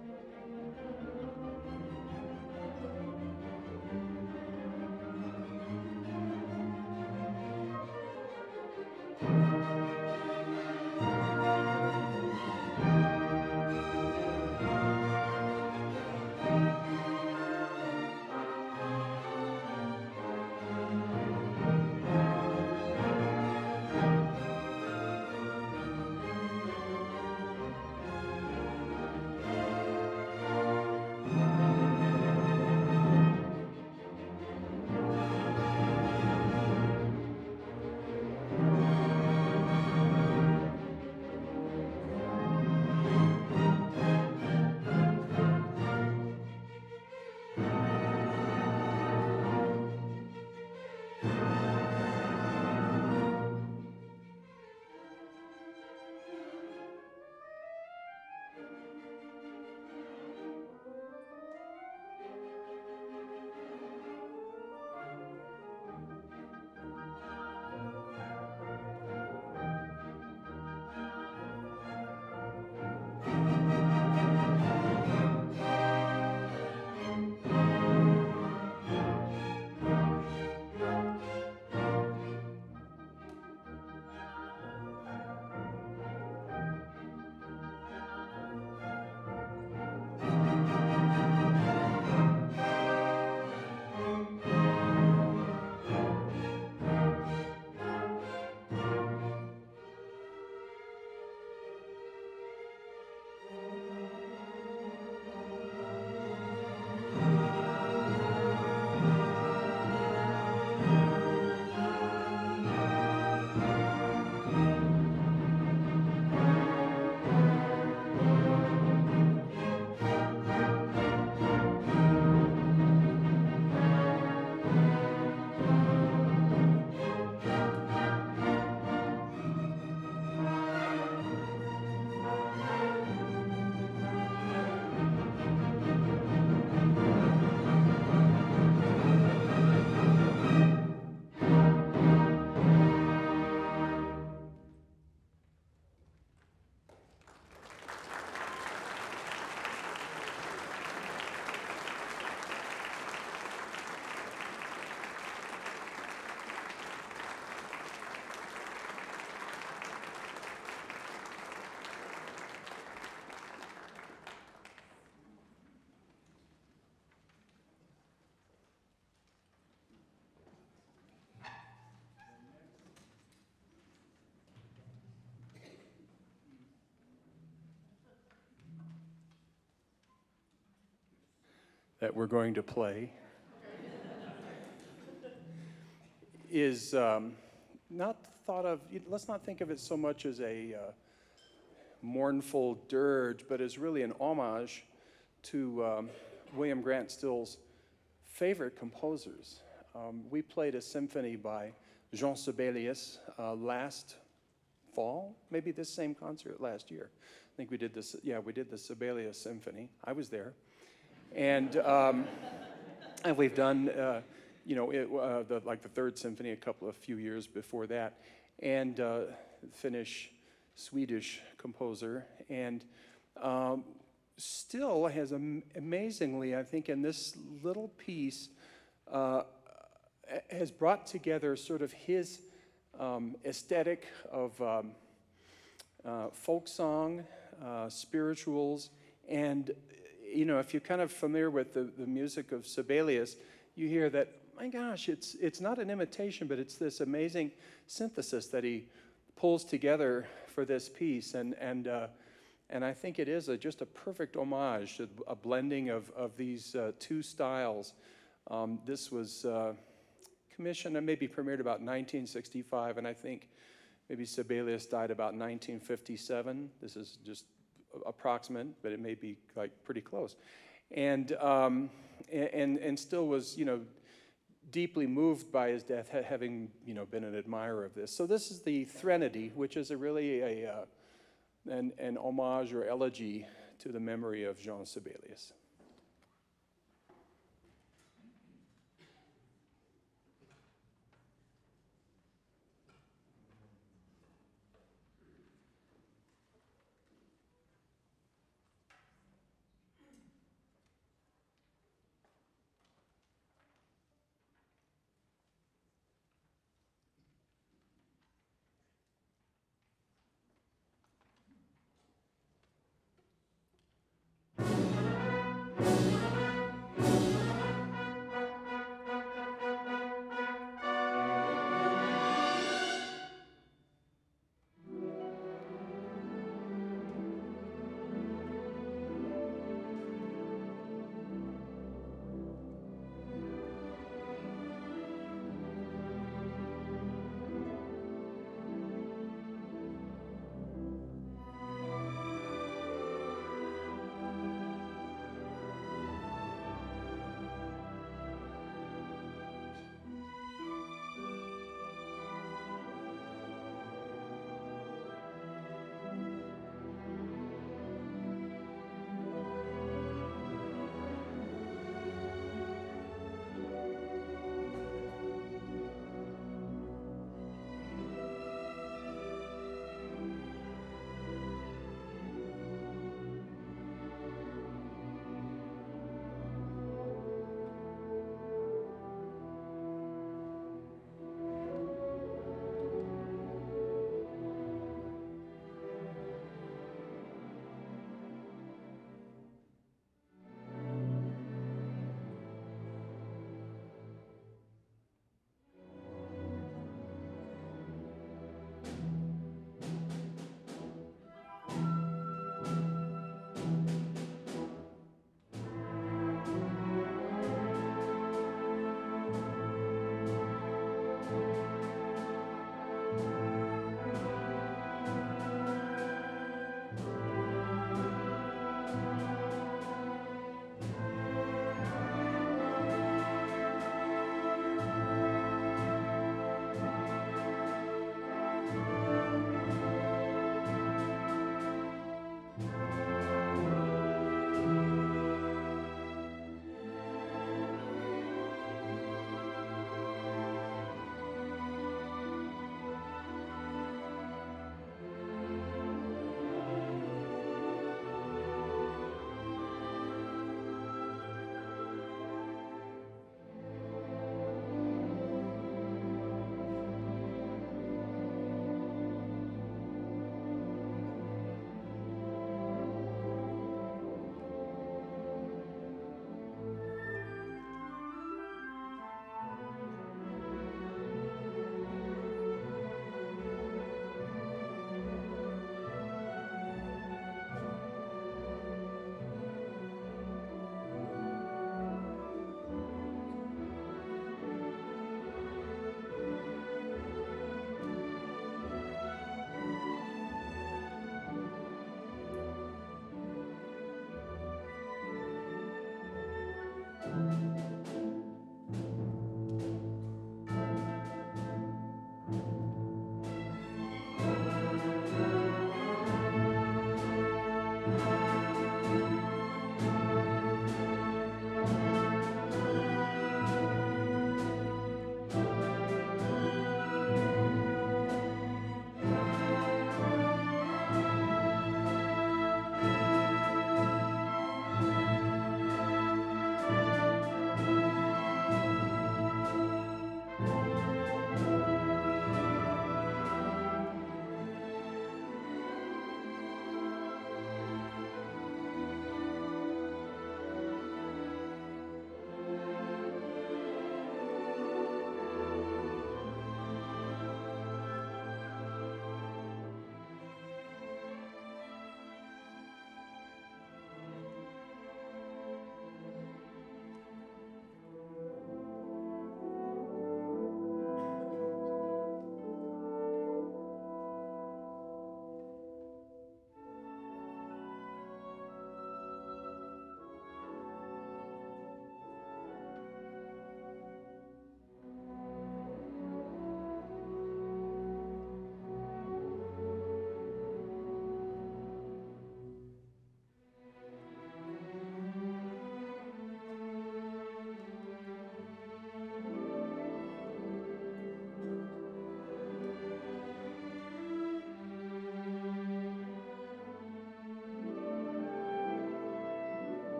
That we're going to play is not thought of, let's not think of it so much as a mournful dirge, but as really an homage to William Grant Still's favorite composers. We played a symphony by Jean Sibelius last fall, maybe this same concert last year. I think we did this, yeah, we did the Sibelius Symphony. I was there. And we've done, like the Third Symphony a few years before that, and Swedish composer, and Still has amazingly, I think, in this little piece, has brought together sort of his aesthetic of folk song, spirituals, and if you're kind of familiar with the music of Sibelius, you hear that, my gosh, it's not an imitation, but it's this amazing synthesis that he pulls together for this piece, and I think it is just a perfect homage to a blending of these two styles. This was commissioned and maybe premiered about 1965, and I think maybe Sibelius died about 1957. This is just approximate, but it may be like pretty close. And Still was, deeply moved by his death, having, been an admirer of this. So this is the Threnody, which is really an homage or elegy to the memory of Jean Sibelius.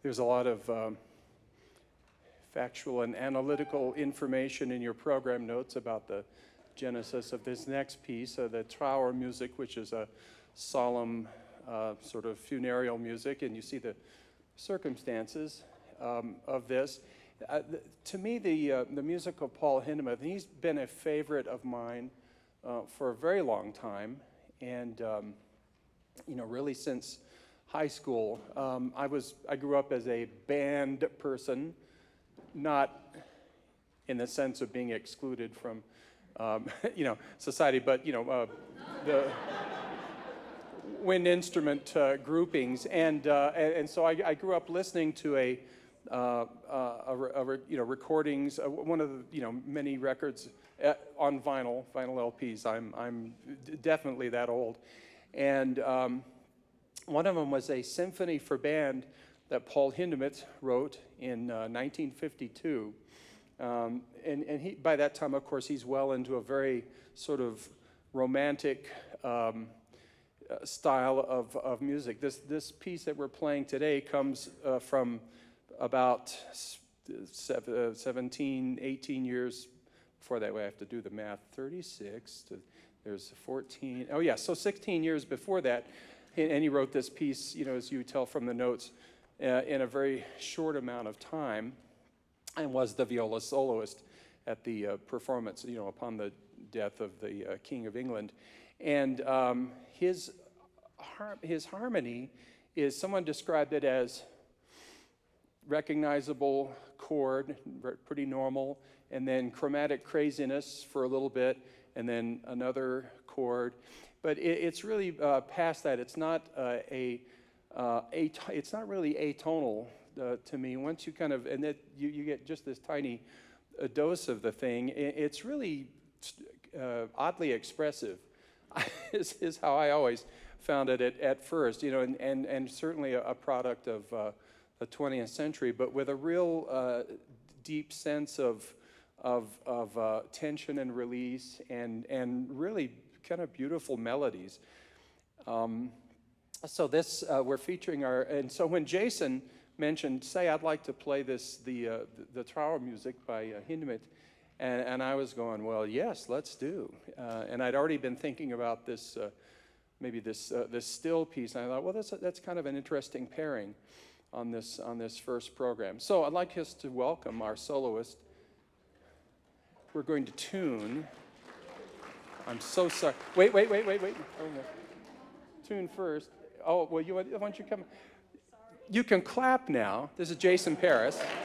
there's a lot of factual and analytical information in your program notes about the genesis of this next piece, the Trauermusik, which is a solemn sort of funereal music, and you see the circumstances of this. To me, the music of Paul Hindemith, he's been a favorite of mine for a very long time, and you know, really since high school. I grew up as a band person, not in the sense of being excluded from you know, society, but you know, the wind instrument groupings, and so I grew up listening to you know, recordings, one of the, you know, many records on vinyl LPs. I'm definitely that old, and one of them was a symphony for band that Paul Hindemith wrote in 1952. And he, by that time, of course, he's well into a very sort of romantic style of music. This piece that we're playing today comes from about 17, 18 years before that. I have to do the math. 36 to there's 14. Oh yeah, so 16 years before that, and he wrote this piece, you know, as you tell from the notes, in a very short amount of time, and was the viola soloist at the performance, you know, upon the death of the King of England. And his harmony is, someone described it as recognizable chord, pretty normal, and then chromatic craziness for a little bit, and then another chord. But it's really past that. It's not it's not really atonal to me. Once you kind of, and that you get just this tiny dose of the thing, it's really oddly expressive, is how I always found it at first, you know, and certainly a product of the 20th century, but with a real deep sense of tension and release, and really kind of beautiful melodies. So this, we're featuring and so when Jason mentioned, say, I'd like to play this, the Trauermusik by Hindemith, and I was going, well, yes, let's do. And I'd already been thinking about this, maybe this still piece, and I thought, well, that's kind of an interesting pairing on this first program. So I'd like us to welcome our soloist. We're going to tune. I'm so sorry. Wait. Oh, no. Tune first. Oh, well, why don't you come? You can clap now. This is Jason Paris.